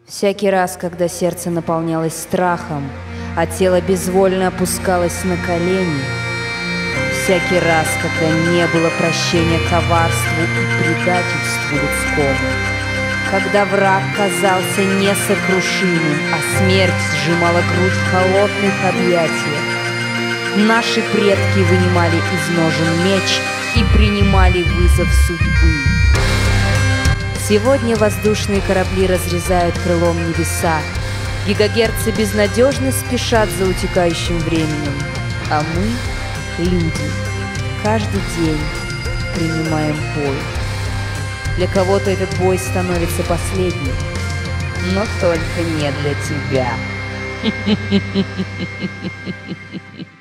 Всякий раз, когда сердце наполнялось страхом, а тело безвольно опускалось на колени, всякий раз, когда не было прощения коварству и предательству людскому, когда враг казался несокрушимым, а смерть сжимала грудь в холодных объятиях, наши предки вынимали из ножен меч и принимали вызов судьбы. Сегодня воздушные корабли разрезают крылом небеса, гигагерцы безнадежно спешат за утекающим временем, а мы, люди, каждый день принимаем бой. Для кого-то этот бой становится последним, но только не для тебя.